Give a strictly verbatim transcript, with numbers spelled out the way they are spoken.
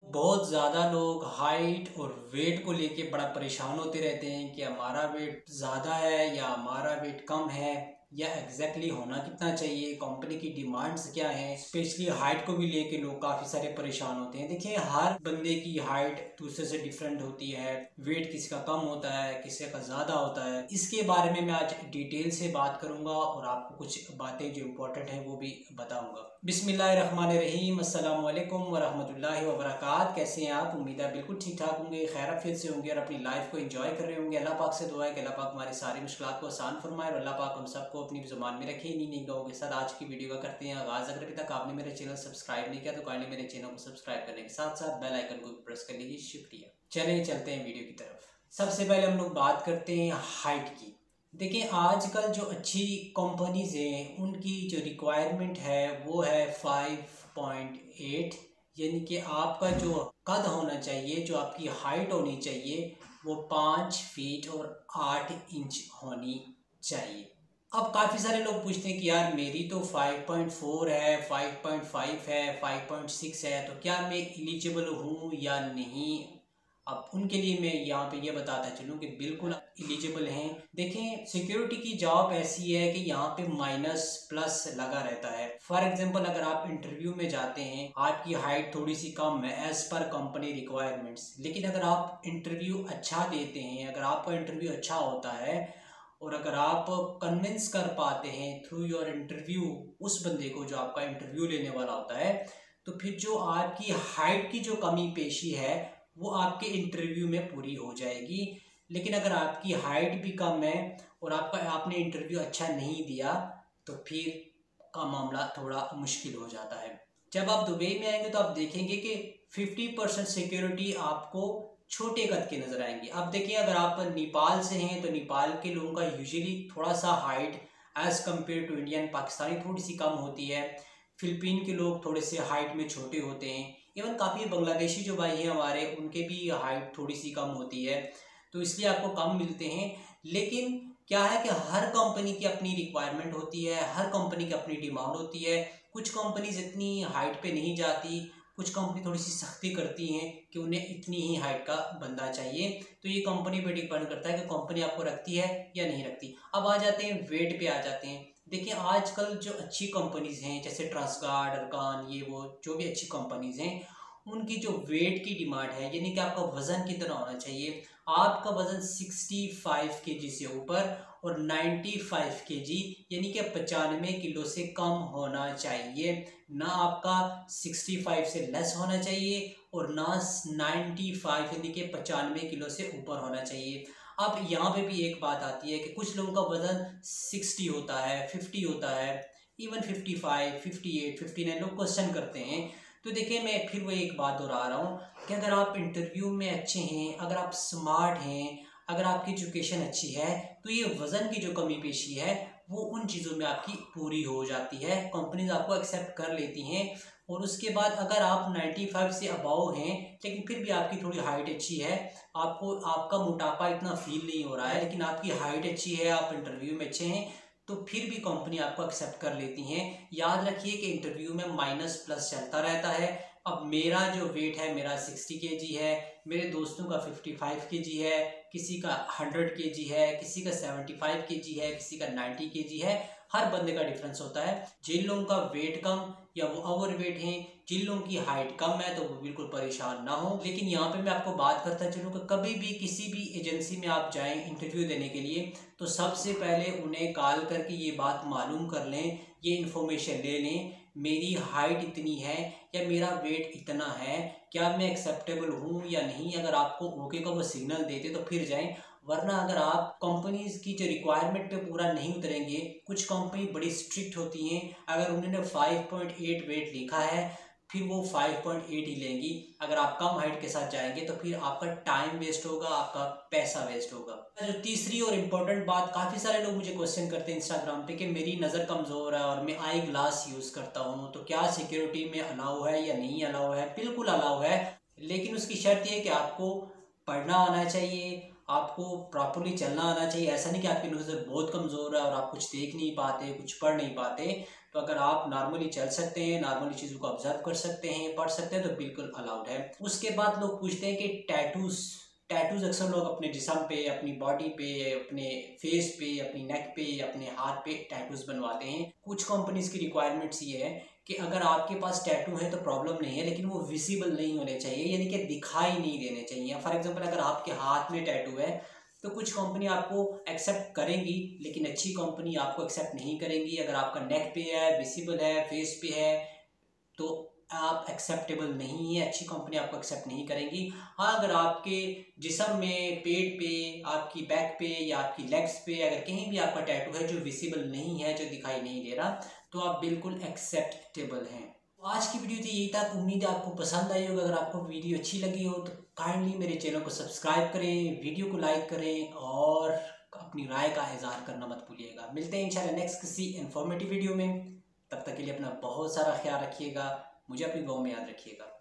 बहुत ज़्यादा लोग हाइट और वेट को लेके बड़ा परेशान होते रहते हैं कि हमारा वेट ज़्यादा है या हमारा वेट कम है या एग्जैक्टली exactly होना कितना चाहिए, कंपनी की डिमांड्स क्या हैं। स्पेशली हाइट को भी लेके लोग काफ़ी सारे परेशान होते हैं। देखिए, हर बंदे की हाइट दूसरे से डिफरेंट होती है, वेट किसी का कम होता है, किसी का ज़्यादा होता है। इसके बारे में मैं आज डिटेल से बात करूँगा और आपको कुछ बातें जो इम्पोर्टेंट हैं वो भी बताऊँगा। बिस्मिल्लाहिर्रहमानिर्रहीम, अस्सलाम वालेकुम वरहमतुल्लाहि वबरकात। कैसे हैं आप? उम्मीद है बिल्कुल ठीक ठाक होंगे, खैर आफियत से होंगे और अपनी लाइफ को एंजॉय कर रहे होंगे। अल्लाह पाक से दुआ है कि अल्लाह पाक हमारी सारी मुश्किलात को आसान फरमाए और अल्लाह पाक हम सबको अपनी ज़ुबान में रखे। इन्हीं निगाहों के साथ आज की वीडियो का करते हैं आगाज़। अगर अभी तक आपने मेरे चैनल सब्सक्राइब नहीं किया तो काइंडली मेरे चैनल को सब्सक्राइब करने के साथ साथ बेल आइकन को प्रेस कर लीजिए। शुक्रिया। चलें चलते हैं वीडियो की तरफ। सबसे पहले हम लोग बात करते हैं हाइट की। देखिए, आजकल जो अच्छी कंपनीज हैं उनकी जो रिक्वायरमेंट है वो है फाइव पॉइंट एट, यानी कि आपका जो कद होना चाहिए, जो आपकी हाइट होनी चाहिए वो पाँच फीट और आठ इंच होनी चाहिए। अब काफ़ी सारे लोग पूछते हैं कि यार मेरी तो फाइव पॉइंट फोर है, फाइव पॉइंट फाइव है, फाइव पॉइंट सिक्स है, तो क्या मैं एलिजिबल हूँ या नहीं। अब उनके लिए मैं यहाँ पे ये बताता चलूँ कि बिल्कुल एलिजिबल हैं। देखें, सिक्योरिटी की जॉब ऐसी है कि यहाँ पे माइनस प्लस लगा रहता है। फॉर एग्जांपल, अगर आप इंटरव्यू में जाते हैं, आपकी हाइट थोड़ी सी कम है एज पर कंपनी रिक्वायरमेंट्स, लेकिन अगर आप इंटरव्यू अच्छा देते हैं, अगर आपका इंटरव्यू अच्छा होता है और अगर आप कन्विंस कर पाते हैं थ्रू योर इंटरव्यू उस बंदे को जो आपका इंटरव्यू लेने वाला होता है, तो फिर जो आपकी हाइट की जो कमी पेशी है वो आपके इंटरव्यू में पूरी हो जाएगी। लेकिन अगर आपकी हाइट भी कम है और आपका आपने इंटरव्यू अच्छा नहीं दिया तो फिर का मामला थोड़ा मुश्किल हो जाता है। जब आप दुबई में आएंगे तो आप देखेंगे कि फिफ्टी परसेंट सिक्योरिटी आपको छोटे कद के नज़र आएंगे। अब देखिए, अगर आप नेपाल से हैं तो नेपाल के लोगों का यूजुअली थोड़ा सा height as compare to Indian Pakistani थोड़ी सी कम होती है। फिलिपीन के लोग थोड़े से हाइट में छोटे होते हैं। इवन काफ़ी बांग्लादेशी जो भाई हैं हमारे, उनके भी हाइट थोड़ी सी कम होती है, तो इसलिए आपको कम मिलते हैं। लेकिन क्या है कि हर कंपनी की अपनी रिक्वायरमेंट होती है, हर कंपनी की अपनी डिमांड होती है। कुछ कंपनीज इतनी हाइट पे नहीं जाती, कुछ कंपनी थोड़ी सी सख्ती करती हैं कि उन्हें इतनी ही हाइट का बंदा चाहिए। तो ये कंपनी पे डिपेंड करता है कि कंपनी आपको रखती है या नहीं रखती। अब आ जाते हैं वेट पे आ जाते हैं। देखिए, आजकल जो अच्छी कंपनीज हैं जैसे ट्रांसगार्ड, अरकान, ये वो जो भी अच्छी कंपनीज हैं, उनकी जो वेट की डिमांड है, यानी कि आपका वज़न कितना होना चाहिए। आपका वज़न सिक्सटी फाइव के जी से ऊपर और नाइन्टी फाइव के जी यानी कि पचानवे किलो से कम होना चाहिए। ना आपका सिक्सटी फाइव से लेस होना चाहिए और ना नाइन्टी फाइव यानी कि पचानवे किलो से ऊपर होना चाहिए। अब यहाँ पे भी एक बात आती है कि कुछ लोगों का वज़न सिक्सटी होता है, फिफ्टी होता है, even fifty five, fifty eight, fifty nine लोग क्वेश्चन करते हैं। तो देखिए, मैं फिर वो एक बात दोहरा रहा हूँ कि अगर आप इंटरव्यू में अच्छे हैं, अगर आप स्मार्ट हैं, अगर आपकी एजुकेशन अच्छी है, तो ये वज़न की जो कमी पेशी है वो उन चीज़ों में आपकी पूरी हो जाती है, कंपनीज आपको एक्सेप्ट कर लेती हैं। और उसके बाद अगर आप नाइन्टी फाइव से अबाव हैं लेकिन फिर भी आपकी थोड़ी हाइट अच्छी है, आपको आपका मोटापा इतना फील नहीं हो रहा है, लेकिन आपकी हाइट अच्छी है, आप इंटरव्यू में अच्छे हैं, तो फिर भी कंपनी आपको एक्सेप्ट कर लेती हैं। याद रखिए कि इंटरव्यू में माइनस प्लस चलता रहता है। अब मेरा जो वेट है मेरा सिक्सटी के जी है, मेरे दोस्तों का फिफ्टी फाइव के जी है, किसी का हंड्रेड के जी है, किसी का सेवेंटी फाइव के जी है, किसी का नाइन्टी के जी है। हर बंदे का डिफरेंस होता है। जिन लोगों का वेट कम या वो ओवर वेट हैं, जिन लोगों की हाइट कम है, तो वो बिल्कुल परेशान ना हो। लेकिन यहाँ पे मैं आपको बात करता चलूँ कि कभी भी किसी भी एजेंसी में आप जाएं इंटरव्यू देने के लिए, तो सबसे पहले उन्हें कॉल करके ये बात मालूम कर लें, ये इन्फॉर्मेशन ले लें, मेरी हाइट इतनी है या मेरा वेट इतना है, क्या मैं एक्सेप्टेबल हूँ या नहीं। अगर आपको ओके का वो सिग्नल देते तो फिर जाएं, वरना अगर आप कंपनीज की जो रिक्वायरमेंट पे पूरा नहीं उतरेंगे, कुछ कंपनी बड़ी स्ट्रिक्ट होती हैं, अगर उन्होंने फाइव पॉइंट एट वेट लिखा है फिर वो फाइव पॉइंट एट ही लेंगी। अगर आप कम हाइट के साथ जाएंगे तो फिर आपका टाइम वेस्ट होगा, आपका पैसा वेस्ट होगा। जो तीसरी और इम्पोर्टेंट बात, काफ़ी सारे लोग मुझे क्वेश्चन करते हैं इंस्टाग्राम पे कि मेरी नज़र कमज़ोर है और मैं आई ग्लास यूज़ करता हूँ, तो क्या सिक्योरिटी में अलाउ है या नहीं अलाउ है। बिल्कुल अलाउ है, लेकिन उसकी शर्त यह है कि आपको पढ़ना आना चाहिए, आपको प्रॉपरली चलना आना चाहिए। ऐसा नहीं कि आपकी नज़र बहुत कमज़ोर है और आप कुछ देख नहीं पाते, कुछ पढ़ नहीं पाते, तो अगर आप नॉर्मली चल सकते हैं, नॉर्मली चीज़ों को ऑब्जर्व कर सकते हैं, पढ़ सकते हैं, तो बिल्कुल अलाउड है। उसके बाद लोग पूछते हैं कि टैटूज टैटूज अक्सर लोग अपने जिस्म पे, अपनी बॉडी पे, अपने फेस पे, अपनी नेक पे, अपने हाथ पे टैटूज बनवाते हैं। कुछ कंपनीज की रिक्वायरमेंट्स ये है कि अगर आपके पास टैटू है तो प्रॉब्लम नहीं है, लेकिन वो विजिबल नहीं होने चाहिए, यानी कि दिखाई नहीं देने चाहिए। फॉर एग्जांपल अगर आपके हाथ में टैटू है तो कुछ कंपनी आपको एक्सेप्ट करेंगी, लेकिन अच्छी कंपनी आपको एक्सेप्ट नहीं करेंगी। अगर आपका नेक पे है, विजिबल है, फेस पे है, तो आप एक्सेप्टेबल नहीं है, अच्छी कंपनी आपको एक्सेप्ट नहीं करेंगी। हाँ, अगर आपके जिस्म में, पेट पे, आपकी बैक पे या आपकी लेग्स पे अगर कहीं भी आपका टैटू है जो विजिबल नहीं है, जो दिखाई नहीं दे रहा, तो आप बिल्कुल एक्सेप्टेबल हैं। आज की वीडियो तो यही था, उम्मीद है आपको पसंद आई होगा। अगर आपको वीडियो अच्छी लगी हो तो काइंडली मेरे चैनल को सब्सक्राइब करें, वीडियो को लाइक करें और अपनी राय का इजहार करना मत भूलिएगा। मिलते हैं इंशाल्लाह नेक्स्ट किसी इंफॉर्मेटिव वीडियो में। तब तक के लिए अपना बहुत सारा ख्याल रखिएगा, मुझे अपनी दुआओं में याद रखिएगा।